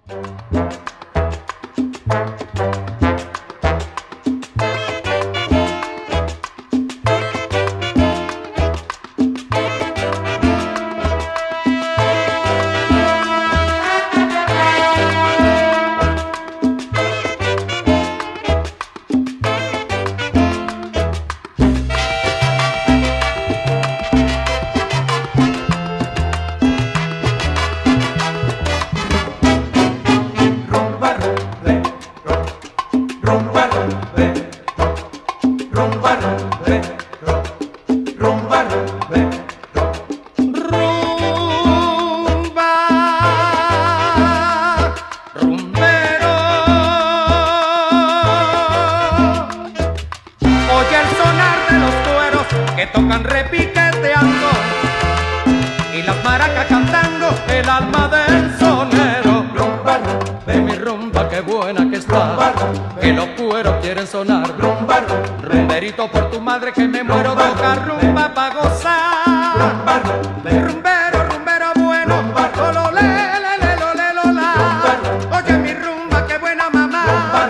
Que tocan repiqueteando y las maracas cantando el alma del sonero. Rumba, de mi rumba, qué buena que está, que los cueros quieren sonar. Rumberito por tu madre que me muero, toca rumba pa' gozar. Rumbero, rumbero bueno, ololé, lele, lole, lola. Oye mi rumba, qué buena mamá.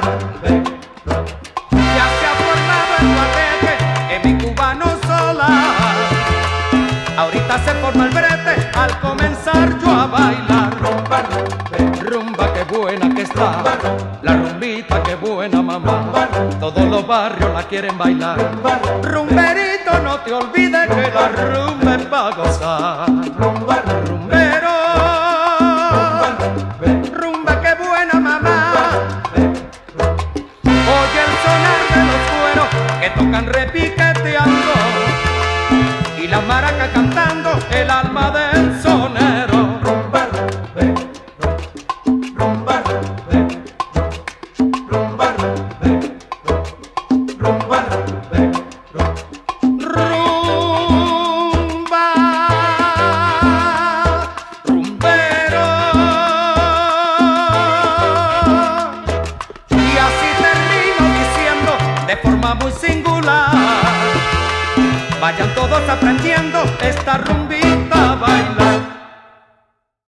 Ya se ha formado el guateque en mi cubano sola. Ahorita se forma el brete al comenzar yo a bailar. Rumba, qué buena que está, la rumbita, qué buena mamá. Todos los barrios la quieren bailar. Rumberito, no te olvides que la rumba es pa' gozar. Rumbero, rumba, qué buena mamá. Oye el sonar de los cueros que tocan repiqueteando y las maracas cantando el alma del sonero. De forma muy singular, vayan todos aprendiendo esta rumbita a bailar.